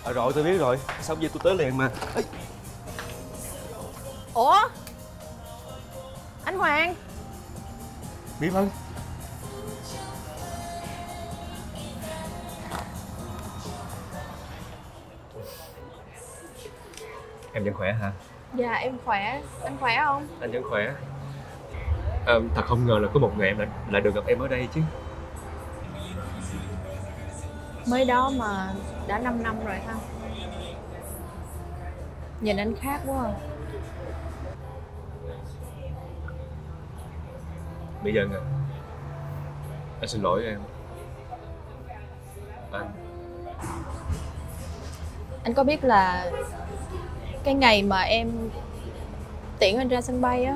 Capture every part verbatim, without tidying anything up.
À, rồi tôi biết rồi, xong giờ tôi tới liền mà. Ê. Ủa anh Hoàng? Mỹ Vân. Em vẫn khỏe hả? Dạ em khỏe, anh khỏe không? Anh vẫn khỏe. À, thật không ngờ là có một ngày em lại, lại được gặp em ở đây chứ. Mới đó mà đã 5 năm rồi ha. Nhìn anh khác quá à. Mỹ Vân à, anh xin lỗi em. Anh Anh có biết là cái ngày mà em tiễn anh ra sân bay á,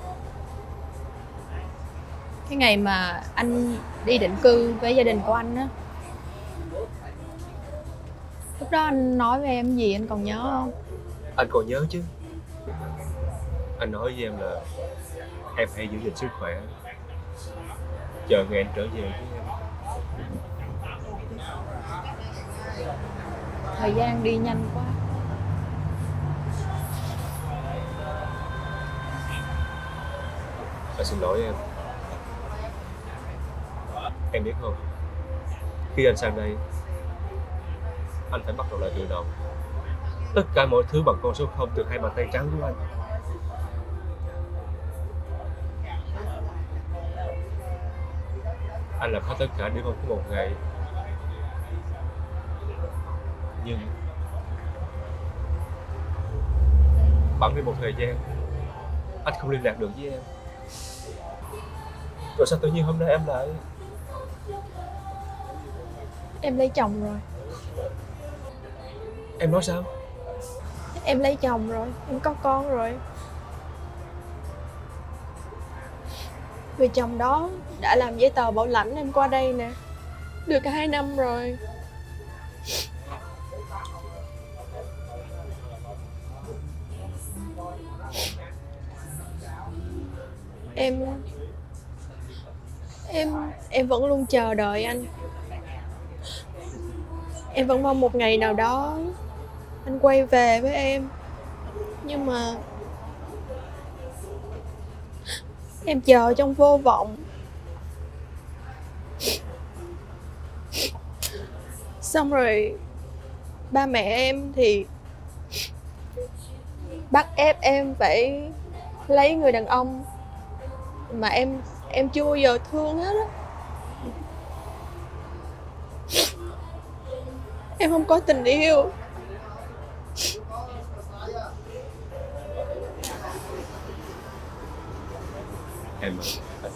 cái ngày mà anh đi định cư với gia đình của anh á, lúc đó anh nói với em gì anh còn nhớ không? Anh còn nhớ chứ. Anh nói với em là em hãy giữ gìn sức khỏe, chờ ngày anh trở về với em. Thời gian đi nhanh quá. Anh xin lỗi em. Em biết không, khi anh sang đây, anh phải bắt đầu lại từ đầu. Tất cả mọi thứ bằng con số không từ hai bàn tay trắng của anh. Anh làm hết tất cả để không có một ngày. Nhưng bẵng đi một thời gian, anh không liên lạc được với em. Rồi sao tự nhiên hôm nay em lại... Em lấy chồng rồi. Em nói sao? Em lấy chồng rồi, em có con rồi. Người chồng đó đã làm giấy tờ bảo lãnh em qua đây nè, được hai năm rồi. Em Em Em vẫn luôn chờ đợi anh. Em vẫn mong một ngày nào đó anh quay về với em. Nhưng mà em chờ trong vô vọng. Xong rồi ba mẹ em thì bắt ép em phải lấy người đàn ông mà em em chưa bao giờ thương hết á. Em không có tình yêu. Em à, anh,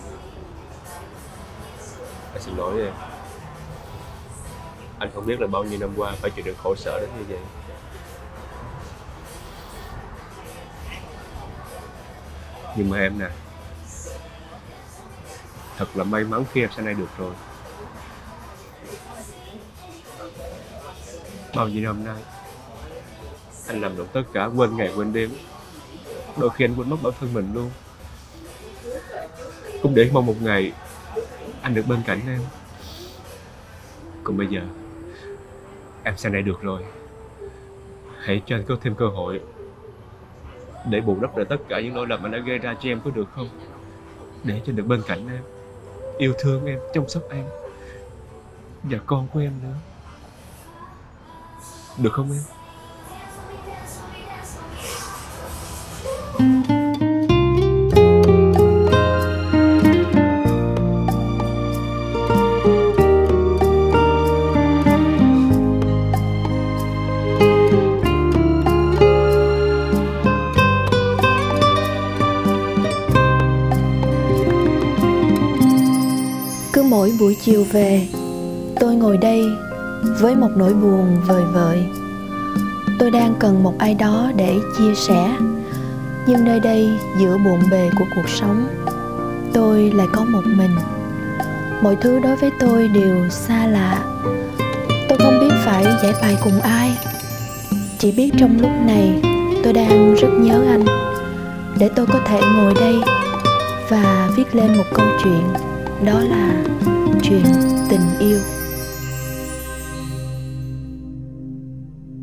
anh xin lỗi em. Anh không biết là bao nhiêu năm qua phải chịu đựng khổ sở đến như vậy. Nhưng mà em nè, thật là may mắn khi em sang đây được rồi. Bao nhiêu năm nay anh làm được tất cả, quên ngày quên đêm. Đôi khi anh quên mất bản thân mình luôn, cũng để mong một ngày anh được bên cạnh em. Còn bây giờ em sang đây được rồi, hãy cho anh có thêm cơ hội để bù đắp lại tất cả những lỗi lầm anh đã gây ra cho em, có được không? Để cho được bên cạnh em, yêu thương em, chăm sóc em và con của em nữa, được không em? Cứ mỗi buổi chiều về, tôi ngồi đây với một nỗi buồn vời vợi. Tôi đang cần một ai đó để chia sẻ, nhưng nơi đây giữa bộn bề của cuộc sống, tôi lại có một mình. Mọi thứ đối với tôi đều xa lạ. Tôi không biết phải giải bày cùng ai. Chỉ biết trong lúc này tôi đang rất nhớ anh, để tôi có thể ngồi đây và viết lên một câu chuyện. Đó là chuyện tình yêu.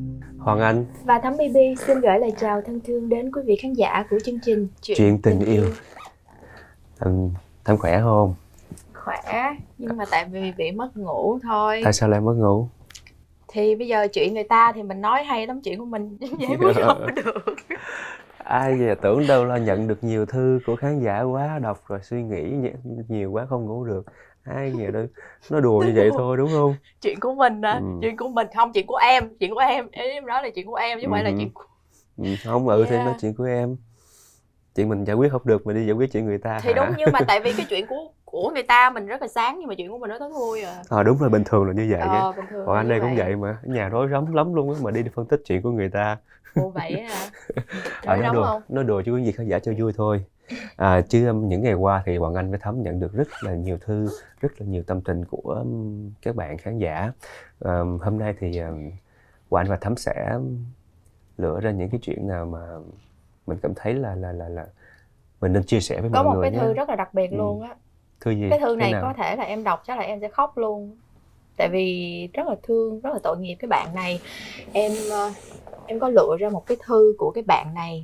Hoàng Anh và Thắm bê bê xin gửi lời chào thân thương đến quý vị khán giả của chương trình Chuyện, Chuyện tình, tình yêu. yêu. Thắm, Thắm khỏe không? Khỏe, nhưng mà tại vì bị mất ngủ thôi. Tại sao lại mất ngủ? Thì bây giờ chuyện người ta thì mình nói hay lắm, chuyện của mình giải quyết không được. Ai giờ tưởng đâu là nhận được nhiều thư của khán giả quá, đọc rồi suy nghĩ nhiều quá không ngủ được. Ai giờ đâu, nó đùa như vậy thôi đúng không? Chuyện của mình à, ừ. chuyện của mình không, chuyện của em, chuyện của em, em nói là chuyện của em chứ không ừ. phải là chuyện của... Ừ, không, ừ yeah. Thì nói chuyện của em. Chuyện mình giải quyết không được, mình đi giải quyết chuyện người ta thì hả? Đúng, nhưng mà tại vì cái chuyện của của người ta mình rất là sáng, nhưng mà chuyện của mình nó tối thui à. À đúng rồi, bình thường là như vậy ờ, nhé. Còn anh đây cũng vậy mà, ở nhà rối rắm lắm luôn á, mà đi phân tích chuyện của người ta. Ồ vậy hả? À, nói đùa, không? Nói đùa chứ có gì khán giả cho vui thôi. À, chứ um, những ngày qua thì Hoàng Anh với Thắm nhận được rất là nhiều thư, rất là nhiều tâm tình của um, các bạn khán giả. Um, hôm nay thì um, Hoàng Anh và Thắm sẽ lựa ra những cái chuyện nào mà mình cảm thấy là là là là mình nên chia sẻ với có mọi người. Có một cái thư rất là đặc biệt ừ. luôn á. Thư gì? Cái thư này có thể là em đọc chắc là em sẽ khóc luôn. Tại vì rất là thương, rất là tội nghiệp cái bạn này. Em em có lựa ra một cái thư của cái bạn này.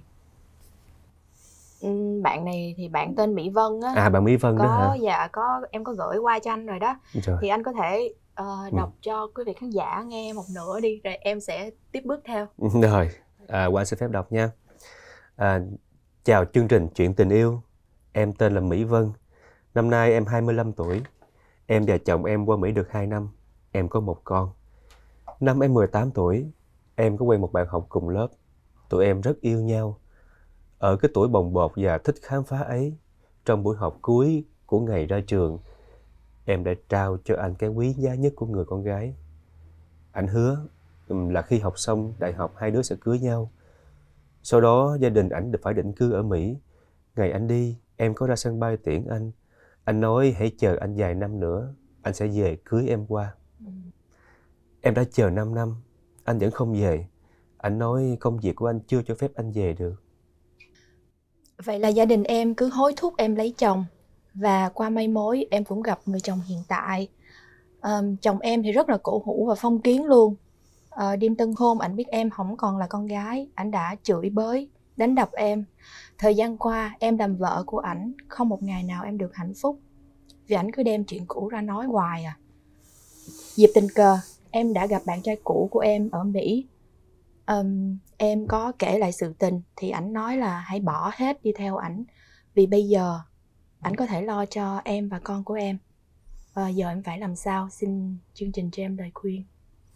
Bạn này thì bạn tên Mỹ Vân á. À, bạn Mỹ Vân có, đó hả? Dạ, có, em có gửi qua cho anh rồi đó. Trời. Thì anh có thể uh, đọc ừ. cho quý vị khán giả nghe một nửa đi, rồi em sẽ tiếp bước theo. Rồi, à, Quang xin phép đọc nha. À, chào chương trình Chuyện tình yêu. Em tên là Mỹ Vân. Năm nay em hai mươi lăm tuổi. Em và chồng em qua Mỹ được hai năm. Em có một con. Năm em mười tám tuổi, em có quen một bạn học cùng lớp. Tụi em rất yêu nhau. Ở cái tuổi bồng bột và thích khám phá ấy, trong buổi họp cuối của ngày ra trường, em đã trao cho anh cái quý giá nhất của người con gái. Anh hứa là khi học xong đại học hai đứa sẽ cưới nhau. Sau đó gia đình ảnh phải định cư ở Mỹ. Ngày anh đi, em có ra sân bay tiễn anh. Anh nói hãy chờ anh vài năm nữa, anh sẽ về cưới em qua. Ừ. Em đã chờ năm năm, anh vẫn không về. Anh nói công việc của anh chưa cho phép anh về được. Vậy là gia đình em cứ hối thúc em lấy chồng. Và qua may mối em cũng gặp người chồng hiện tại. à, Chồng em thì rất là cổ hủ và phong kiến luôn. à, Đêm tân hôn ảnh biết em không còn là con gái, ảnh đã chửi bới, đánh đập em. Thời gian qua em làm vợ của ảnh, không một ngày nào em được hạnh phúc, vì ảnh cứ đem chuyện cũ ra nói hoài à. Dịp tình cờ em đã gặp bạn trai cũ của em ở Mỹ. um, Em có kể lại sự tình thì ảnh nói là hãy bỏ hết đi theo ảnh, vì bây giờ ảnh có thể lo cho em và con của em. à, Giờ em phải làm sao? Xin chương trình cho em lời khuyên.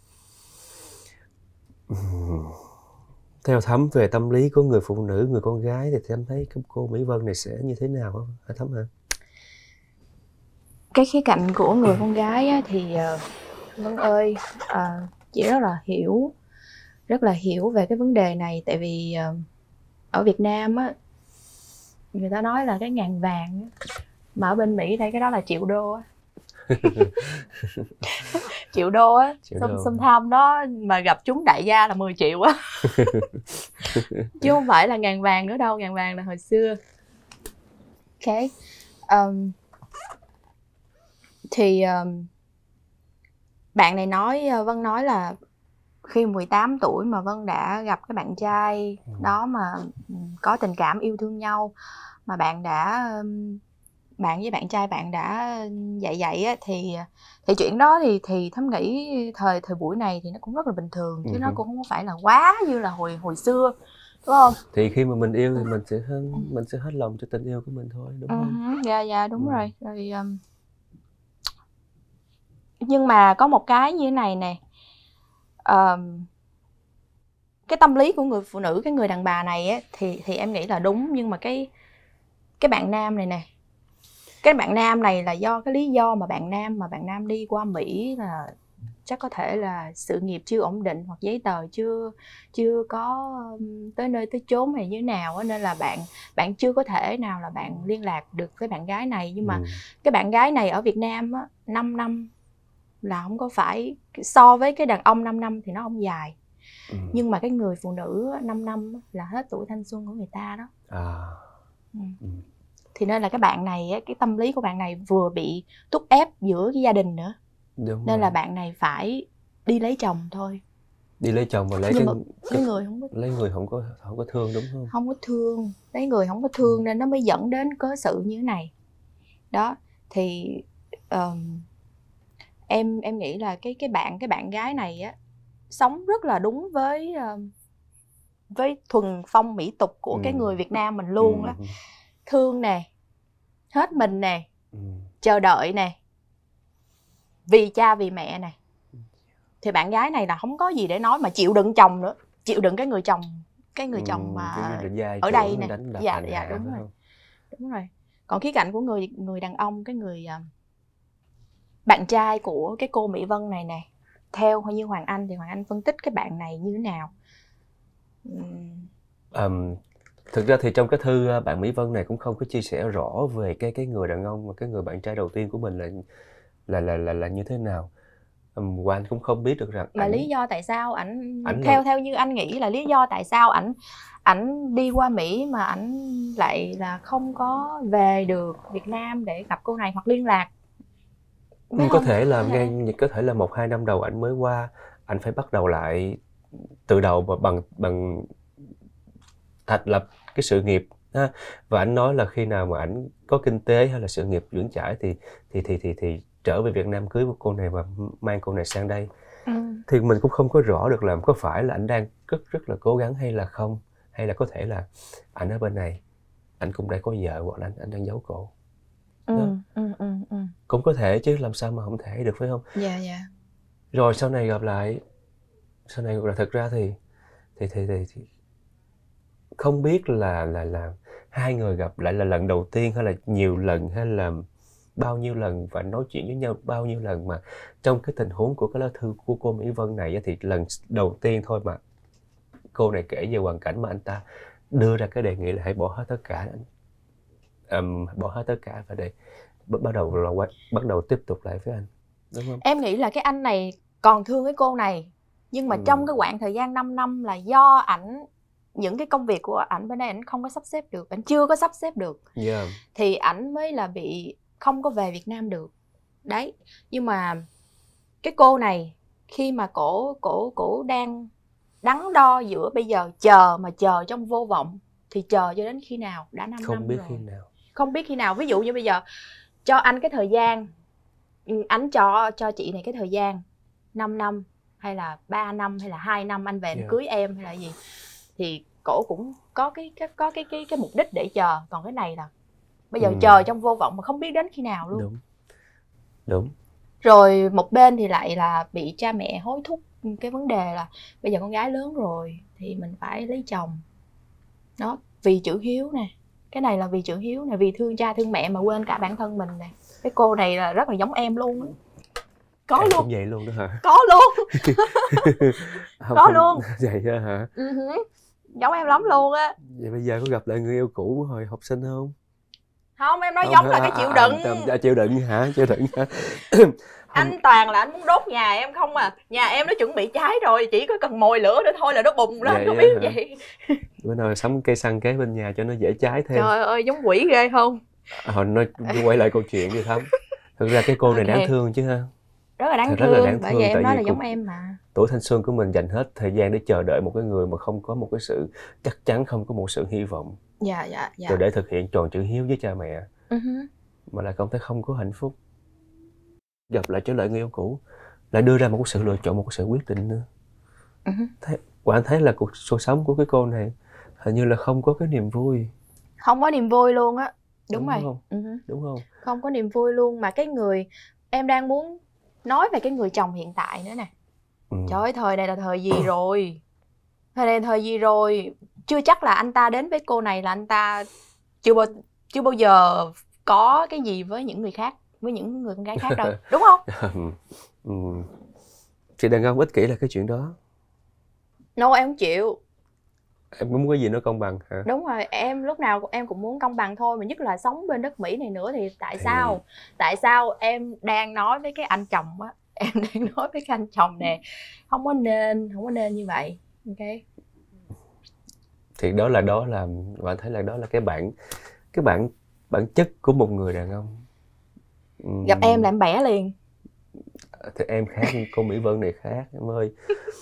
Theo Thắm về tâm lý của người phụ nữ, người con gái thì Thắm thấy cô Mỹ Vân này sẽ như thế nào hả Thắm hả? Cái khía cạnh của người con gái á, thì uh, Vân ơi, uh, chị rất là hiểu, rất là hiểu về cái vấn đề này. Tại vì uh, ở Việt Nam á, người ta nói là cái ngàn vàng á, mà ở bên Mỹ đây cái đó là triệu đô á. Triệu đô á, sometimes đó mà gặp chúng đại gia là mười triệu á. Chứ không phải là ngàn vàng nữa đâu, ngàn vàng là hồi xưa. Ok. Um, thì um, bạn này nói, Vân nói là khi mười tám tuổi mà Vân đã gặp cái bạn trai đó mà có tình cảm yêu thương nhau, mà bạn đã bạn với bạn trai bạn đã dạy dạy á, thì thì chuyện đó thì thì Thắm nghĩ thời thời buổi này thì nó cũng rất là bình thường, chứ ừ. nó cũng không phải là quá như là hồi hồi xưa, đúng không? Thì khi mà mình yêu thì mình sẽ hết, mình sẽ hết lòng cho tình yêu của mình thôi, đúng không? Uh-huh. Dạ dạ đúng ừ. rồi. Rồi um... nhưng mà có một cái như thế này nè, um... cái tâm lý của người phụ nữ, cái người đàn bà này á, thì thì em nghĩ là đúng, nhưng mà cái cái bạn nam này nè, cái bạn nam này là do cái lý do mà bạn nam mà bạn nam đi qua Mỹ là chắc có thể là sự nghiệp chưa ổn định, hoặc giấy tờ chưa chưa có tới nơi tới chốn hay như thế nào á, nên là bạn bạn chưa có thể nào là bạn liên lạc được với bạn gái này. Nhưng mà ừ. cái bạn gái này ở Việt Nam á, năm năm là không có phải, so với cái đàn ông năm năm thì nó không dài. Ừ. Nhưng mà cái người phụ nữ năm năm là hết tuổi thanh xuân của người ta đó. À. Ừ. Ừ. Thì nên là cái bạn này, cái tâm lý của bạn này vừa bị thúc ép giữa cái gia đình nữa. Đúng nên rồi. Là bạn này phải đi lấy chồng thôi. Đi lấy chồng mà lấy Nhưng cái, mà cái lấy người không có lấy người không có không có thương đúng không? không có thương, lấy người không có thương nên nó mới dẫn đến cớ sự như thế này. Đó thì um, em em nghĩ là cái cái bạn cái bạn gái này á sống rất là đúng với um, với thuần phong mỹ tục của Ừ. cái người Việt Nam mình luôn á. Ừ. Thương nè, hết mình nè, Ừ. chờ đợi nè, vì cha vì mẹ nè. Thì bạn gái này là không có gì để nói mà chịu đựng chồng nữa, chịu đựng cái người chồng cái người chồng mà cái dai ở đây nè. đánh đập Dạ hành dạ hạ, đúng phải rồi. không? Đúng rồi. Còn khía cạnh của người người đàn ông, cái người uh, bạn trai của cái cô Mỹ Vân này nè, theo như Hoàng Anh thì Hoàng Anh phân tích cái bạn này như thế nào? Uhm. Um, thực ra thì trong cái thư bạn Mỹ Vân này cũng không có chia sẻ rõ về cái cái người đàn ông và cái người bạn trai đầu tiên của mình là là là là, là như thế nào. Um, và anh cũng không biết được rằng mà ảnh, lý do tại sao ảnh ảnh theo là... theo như anh nghĩ là lý do tại sao ảnh ảnh đi qua Mỹ mà ảnh lại là không có về được Việt Nam để gặp cô này hoặc liên lạc. Có không? thể là ngay có thể là một hai năm đầu ảnh mới qua, ảnh phải bắt đầu lại từ đầu và bằng bằng thành lập cái sự nghiệp ha. Và ảnh nói là khi nào mà ảnh có kinh tế hay là sự nghiệp vững chãi thì thì thì thì thì trở về Việt Nam cưới một cô này và mang cô này sang đây. Ừ. Thì mình cũng không có rõ được là có phải là ảnh đang rất rất là cố gắng hay là không, hay là có thể là ảnh ở bên này ảnh cũng đã có vợ hoặc là anh anh đang giấu cô. Ừ, ừ, ừ, ừ. Cũng có thể chứ làm sao mà không thể được, phải không? Dạ yeah, dạ. Yeah. Rồi sau này gặp lại, sau này gặp lại thật ra thì thì thì thì, thì không biết là là là hai người gặp lại là lần đầu tiên hay là nhiều lần hay là bao nhiêu lần và nói chuyện với nhau bao nhiêu lần, mà trong cái tình huống của cái lá thư của cô Mỹ Vân này thì lần đầu tiên thôi mà cô này kể về hoàn cảnh mà anh ta đưa ra cái đề nghị là hãy bỏ hết tất cả, um, bỏ hết tất cả và để bắt đầu là bắt đầu tiếp tục lại với anh, đúng không? Em nghĩ là cái anh này còn thương cái cô này, nhưng mà ừ. trong cái quãng thời gian năm năm là do ảnh những cái công việc của ảnh bên đây ảnh không có sắp xếp được, ảnh chưa có sắp xếp được, yeah. thì ảnh mới là bị không có về Việt Nam được đấy. Nhưng mà cái cô này khi mà cổ cổ cổ đang đắn đo giữa bây giờ chờ mà chờ trong vô vọng thì chờ cho đến khi nào, đã năm không năm biết rồi khi nào không biết khi nào. Ví dụ như bây giờ cho anh cái thời gian, anh cho cho chị này cái thời gian năm năm hay là ba năm hay là hai năm anh về anh yeah. cưới em hay là gì thì cổ cũng có cái cái có cái cái cái mục đích để chờ. Còn cái này là bây giờ ừ. chờ trong vô vọng mà không biết đến khi nào luôn. Đúng. Đúng. Rồi một bên thì lại là bị cha mẹ hối thúc cái vấn đề là bây giờ con gái lớn rồi thì mình phải lấy chồng. Đó, vì chữ hiếu nè. Cái này là vì chữ hiếu nè, vì thương cha thương mẹ mà quên cả bản thân mình nè. Cái cô này là rất là giống em luôn á. Có em luôn. Cũng vậy luôn đó hả? Có luôn. Không, có không, luôn. Vậy đó hả? Uh-huh. Giống em lắm luôn á. Vậy bây giờ có gặp lại người yêu cũ hồi học sinh không? Không, em nói không, giống à, là cái chịu đựng. À, à, chịu đựng hả? Chịu đựng hả? Anh toàn là anh muốn đốt nhà em không à. Nhà em nó chuẩn bị cháy rồi, chỉ có cần mồi lửa nữa thôi là nó bùng lên, có biết hả? Vậy. Bữa nào sắm cây xăng kế bên nhà cho nó dễ cháy thêm. Trời ơi, giống quỷ ghê không? Hồi nói quay lại câu chuyện đi Thắm. Thực ra cái cô này okay. đáng thương chứ ha. Rất là đáng Thật thương, rất là đáng bởi thương, vậy em nói là cũng, giống em mà. Tuổi thanh xuân của mình dành hết thời gian để chờ đợi một cái người mà không có một cái sự chắc chắn, không có một sự hy vọng. Dạ, dạ, dạ. Rồi để thực hiện tròn chữ hiếu với cha mẹ. Uh-huh. Mà lại không thấy không có hạnh phúc. Gặp lại trở lại người yêu cũ, lại đưa ra một cái sự lựa chọn, một cái sự quyết định nữa. Uh-huh. Thế, và anh thấy là cuộc sống của cái cô này hình như là không có cái niềm vui. Không có niềm vui luôn á. Đúng, Đúng rồi. Không? Uh-huh. Đúng không? Không có niềm vui luôn. Mà cái người em đang muốn nói về cái người chồng hiện tại nữa nè. Ừ. Trời ơi, thời này là thời gì rồi? Thời này là thời gì rồi? Chưa chắc là anh ta đến với cô này là anh ta chưa bao, chưa bao giờ có cái gì với những người khác, với những người con gái khác đâu, đúng không? Ừ. Chị đàn ông ích kỷ là cái chuyện đó. No, em không chịu. Em cũng muốn cái gì nó công bằng hả? Đúng rồi, em lúc nào em cũng muốn công bằng thôi. Mà nhất là sống bên đất Mỹ này nữa thì tại thì... sao? Tại sao em đang nói với cái anh chồng á, em đang nói với cái anh chồng nè, không có nên, không có nên như vậy, ok? Thì đó là đó là bạn thấy là đó là cái bản cái bản bản chất của một người đàn ông. Gặp uhm... em là em bẻ liền. Thì em khác, cô Mỹ Vân này khác em ơi.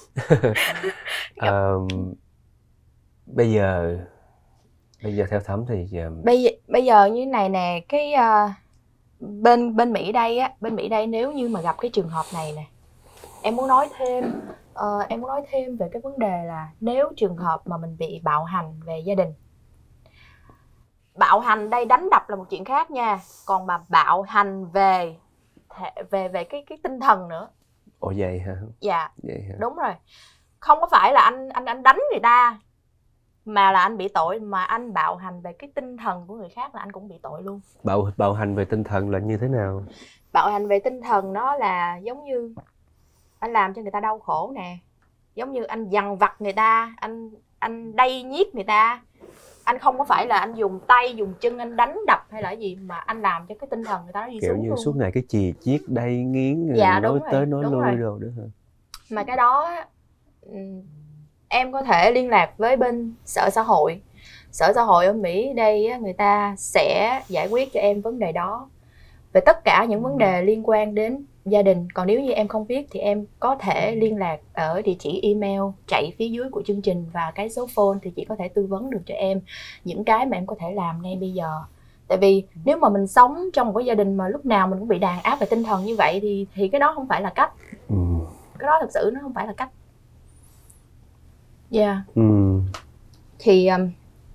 à, bây giờ bây giờ theo Thắm thì uh... bây giờ, bây giờ như thế này nè, cái uh, bên bên Mỹ đây á, bên Mỹ đây nếu như mà gặp cái trường hợp này nè, em muốn nói thêm uh, em muốn nói thêm về cái vấn đề là nếu trường hợp mà mình bị bạo hành về gia đình. Bạo hành đây đánh đập là một chuyện khác nha, còn mà bạo hành về về về cái cái tinh thần nữa. Ồ vậy hả? Dạ. Vậy hả? Đúng rồi. Không có phải là anh anh anh đánh người ta mà là anh bị tội, mà anh bạo hành về cái tinh thần của người khác là anh cũng bị tội luôn. Bạo bạo hành về tinh thần là như thế nào? Bạo hành về tinh thần nó là giống như anh làm cho người ta đau khổ nè, giống như anh dằn vặt người ta, anh anh đay nhiếc người ta. Anh không có phải là anh dùng tay dùng chân anh đánh đập hay là gì, mà anh làm cho cái tinh thần người ta nó đi kiểu xuống như luôn. Suốt ngày cái chì chiết đay nghiến, dạ, nói rồi, tới nói lui rồi. đồ đó hả? Mà cái đó em có thể liên lạc với bên sở xã hội. Sở xã hội ở Mỹ đây người ta sẽ giải quyết cho em vấn đề đó, về tất cả những vấn đề liên quan đến gia đình. Còn nếu như em không biết thì em có thể liên lạc ở địa chỉ email chạy phía dưới của chương trình và cái số phone, thì chị có thể tư vấn được cho em những cái mà em có thể làm ngay bây giờ. Tại vì nếu mà mình sống trong một cái gia đình mà lúc nào mình cũng bị đàn áp về tinh thần như vậy thì thì cái đó không phải là cách. Ừ. Cái đó thực sự nó không phải là cách. Dạ. Yeah. Ừ. Thì um,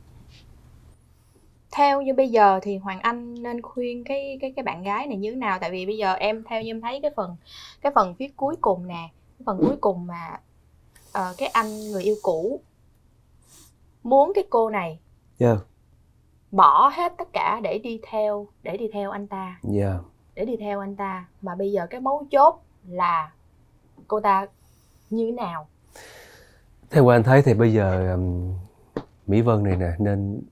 theo như bây giờ thì Hoàng Anh nên khuyên cái cái cái bạn gái này như thế nào? Tại vì bây giờ em theo như em thấy cái phần cái phần viết cuối cùng nè, cái phần cuối cùng mà uh, cái anh người yêu cũ muốn cái cô này yeah. bỏ hết tất cả để đi theo để đi theo anh ta. Yeah. Để đi theo anh ta, mà bây giờ cái mấu chốt là cô ta như thế nào? Theo anh thấy thì bây giờ um, Mỹ Vân này nè nên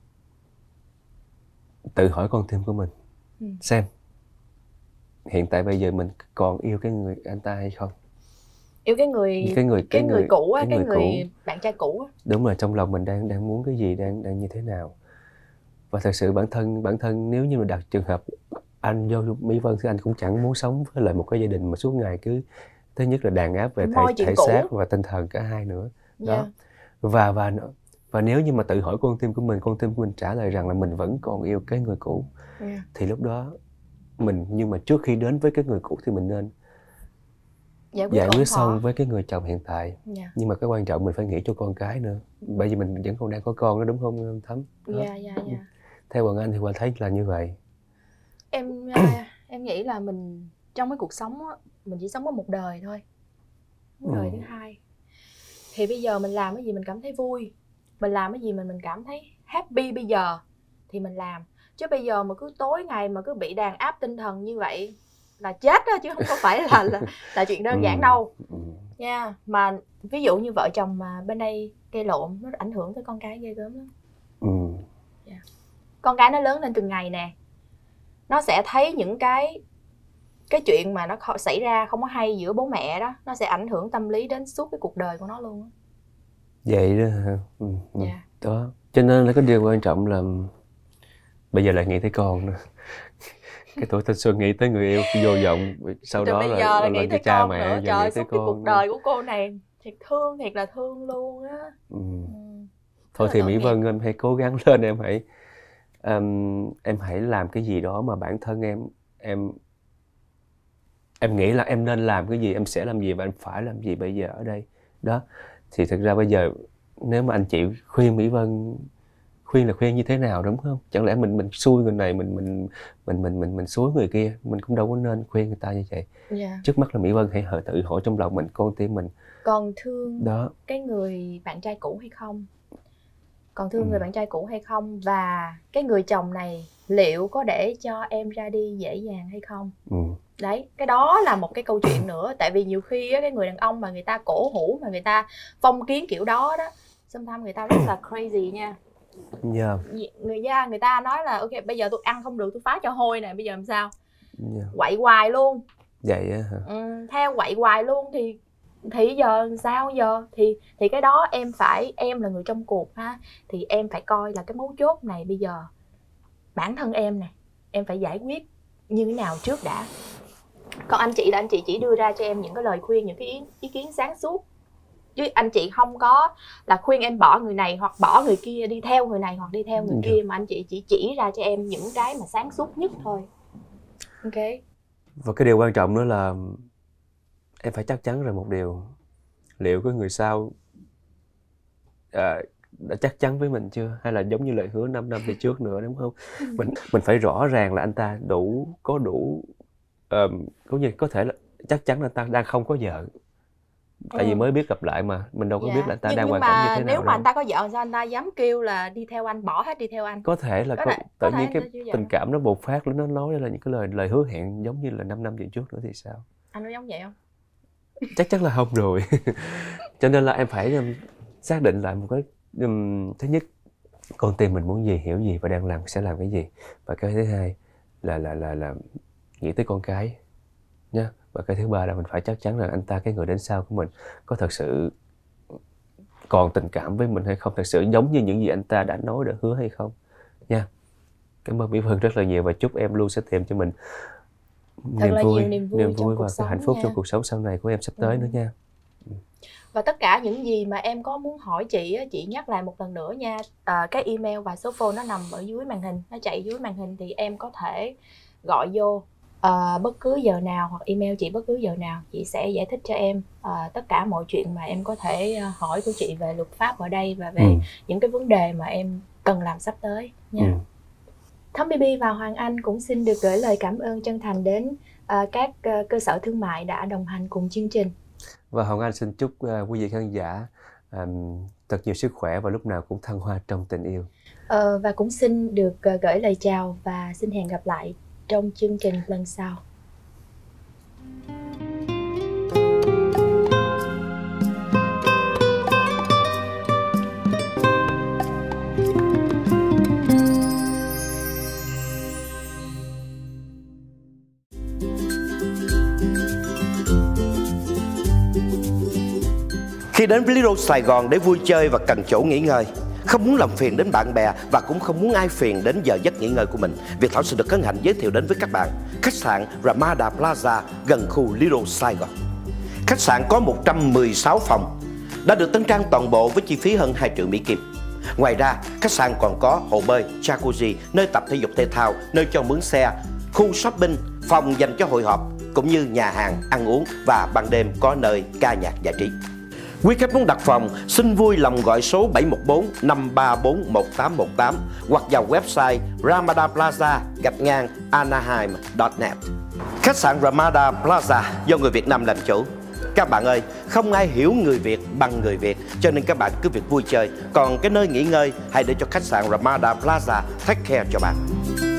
tự hỏi con tim của mình, ừ. xem hiện tại bây giờ mình còn yêu cái người anh ta hay không, yêu cái người cái người cái, cái người, người cũ á, cái, cái người, người cũ. Bạn trai cũ á. Đúng rồi, trong lòng mình đang đang muốn cái gì, đang đang như thế nào. Và thật sự bản thân bản thân nếu như mà đặt trường hợp anh vô Mỹ Vân thì anh cũng chẳng muốn sống với lại một cái gia đình mà suốt ngày cứ thứ nhất là đàn áp về thể, thể xác và tinh thần cả hai nữa. Đó. Yeah. Và và và nếu như mà tự hỏi con tim của mình, con tim của mình trả lời rằng là mình vẫn còn yêu cái người cũ, yeah. thì lúc đó mình, nhưng mà trước khi đến với cái người cũ thì mình nên giải quyết, giải quyết xong với cái người chồng hiện tại. Yeah. Nhưng mà cái quan trọng mình phải nghĩ cho con cái nữa, bởi vì mình vẫn còn đang có con đó, đúng không Thắm? Dạ dạ dạ. Theo Hoàng Anh thì Hoàng thấy là như vậy. Em em nghĩ là mình trong cái cuộc sống á, mình chỉ sống có một đời thôi, một đời ừ. thứ hai. Thì bây giờ mình làm cái gì mình cảm thấy vui, mình làm cái gì mình mình cảm thấy happy bây giờ thì mình làm. Chứ bây giờ mà cứ tối ngày mà cứ bị đàn áp tinh thần như vậy là chết đó, chứ không có phải là là, là chuyện đơn giản đâu nha. Yeah. Mà ví dụ như vợ chồng mà bên đây gây lộn nó ảnh hưởng tới con cái ghê gớm lắm. Ừ. Yeah. Con cái nó lớn lên từng ngày nè, nó sẽ thấy những cái cái chuyện mà nó xảy ra không có hay giữa bố mẹ đó, nó sẽ ảnh hưởng tâm lý đến suốt cái cuộc đời của nó luôn. Vậy đó hả? Ừ. Yeah. Đó, cho nên là cái điều quan trọng là bây giờ lại nghĩ tới con nữa. Cái tuổi thanh xuân nghĩ tới người yêu vô vọng, sau Từ đó bây là, giờ là, là nghĩ tới cha con mẹ, nữa. Trời ơi, suốt cái cuộc nữa. đời của cô này thiệt thương, thiệt là thương luôn á. Ừ. Ừ. Thôi thì Mỹ Vân em hãy cố gắng lên, em hãy um, em hãy làm cái gì đó mà bản thân em em em nghĩ là em nên làm cái gì, em sẽ làm gì và em phải làm gì bây giờ ở đây. Đó, thì thực ra bây giờ nếu mà anh chị khuyên Mỹ Vân, khuyên là khuyên như thế nào, đúng không? Chẳng lẽ mình mình xui người này, mình mình mình mình mình mình xúi người kia, mình cũng đâu có nên khuyên người ta như vậy. Yeah. Trước mắt là Mỹ Vân hãy tự hỏi trong lòng mình, con tim mình còn thương đó cái người bạn trai cũ hay không, còn thương ừ. người bạn trai cũ hay không, và cái người chồng này liệu có để cho em ra đi dễ dàng hay không. Ừ. Đấy, cái đó là một cái câu chuyện nữa. Tại vì nhiều khi á, cái người đàn ông mà người ta cổ hủ, mà người ta phong kiến kiểu đó đó, sometimes người ta rất là crazy nha. Yeah. Người gia người ta nói là ok, bây giờ tôi ăn không được tôi phá cho hôi nè, bây giờ làm sao? Yeah. Quậy hoài luôn. Vậy á hả? Ừ, theo quậy hoài luôn thì thì giờ sao giờ? Thì thì cái đó em phải, em là người trong cuộc ha, thì em phải coi là cái mấu chốt này bây giờ bản thân em nè, em phải giải quyết như thế nào trước đã. Còn anh chị là anh chị chỉ đưa ra cho em những cái lời khuyên, những cái ý, ý kiến sáng suốt, chứ anh chị không có là khuyên em bỏ người này hoặc bỏ người kia, đi theo người này hoặc đi theo người kia, mà anh chị chỉ chỉ ra cho em những cái mà sáng suốt nhất thôi. Ok. Và cái điều quan trọng nữa là em phải chắc chắn rằng một điều, liệu cái người sau à, đã chắc chắn với mình chưa, hay là giống như lời hứa năm năm về trước nữa, đúng không? Mình mình phải rõ ràng là anh ta đủ có đủ um, cũng như có thể là chắc chắn là anh ta đang không có vợ. Tại ừ. vì mới biết gặp lại mà mình đâu có dạ. biết là anh ta nhưng, đang nhưng hoàn cảnh như thế nào. Nếu mà đâu. Anh ta có vợ sao anh ta dám kêu là đi theo anh, bỏ hết đi theo anh? Có thể là có, có, tự có nhiên cái tình cảm nó bộc phát, nó nói là những cái lời lời hứa hẹn giống như là năm năm về trước nữa thì sao? Anh có giống vậy không? Chắc chắn là không rồi. Cho nên là em phải um, xác định lại một cái um, thứ nhất, con tim mình muốn gì, hiểu gì và đang làm sẽ làm cái gì. Và cái thứ hai là là là là nghĩ tới con cái nha. Và cái thứ ba là mình phải chắc chắn là anh ta, cái người đến sau của mình, có thật sự còn tình cảm với mình hay không, thật sự giống như những gì anh ta đã nói, đã hứa hay không nha. Cảm ơn Mỹ Vân rất là nhiều và chúc em luôn sẽ tìm cho mình thật niềm là vui, nhiều niềm vui, niềm vui và cái hạnh phúc nha. trong cuộc sống sau này của em sắp tới ừ. nữa nha. Và tất cả những gì mà em có muốn hỏi chị, chị nhắc lại một lần nữa nha. À, cái email và số phone nó nằm ở dưới màn hình, nó chạy dưới màn hình thì em có thể gọi vô à, bất cứ giờ nào hoặc email chị bất cứ giờ nào. Chị sẽ giải thích cho em à, tất cả mọi chuyện mà em có thể hỏi của chị về luật pháp ở đây và về ừ. những cái vấn đề mà em cần làm sắp tới nha. Ừ. Thấm bê bê và Hoàng Anh cũng xin được gửi lời cảm ơn chân thành đến uh, các uh, cơ sở thương mại đã đồng hành cùng chương trình. Và Hoàng Anh xin chúc uh, quý vị khán giả um, thật nhiều sức khỏe và lúc nào cũng thăng hoa trong tình yêu. Uh, và cũng xin được uh, gửi lời chào và xin hẹn gặp lại trong chương trình lần sau. Khi đến với Lido Sài Gòn để vui chơi và cần chỗ nghỉ ngơi, không muốn làm phiền đến bạn bè và cũng không muốn ai phiền đến giờ giấc nghỉ ngơi của mình, Việt Thảo xin được hân hạnh giới thiệu đến với các bạn khách sạn Ramada Plaza gần khu Lido Sài Gòn. Khách sạn có một trăm mười sáu phòng, đã được tân trang toàn bộ với chi phí hơn hai triệu Mỹ Kim. Ngoài ra, khách sạn còn có hồ bơi, jacuzzi, nơi tập thể dục thể thao, nơi cho mướn xe, khu shopping, phòng dành cho hội họp, cũng như nhà hàng, ăn uống và ban đêm có nơi ca nhạc giải trí. Quý khách muốn đặt phòng, xin vui lòng gọi số bảy một bốn năm ba bốn một tám một tám hoặc vào website ramada plaza gạch ngang anaheim chấm net. Khách sạn Ramada Plaza do người Việt Nam làm chủ. Các bạn ơi, không ai hiểu người Việt bằng người Việt, cho nên các bạn cứ việc vui chơi. Còn cái nơi nghỉ ngơi, hãy để cho khách sạn Ramada Plaza take care cho bạn.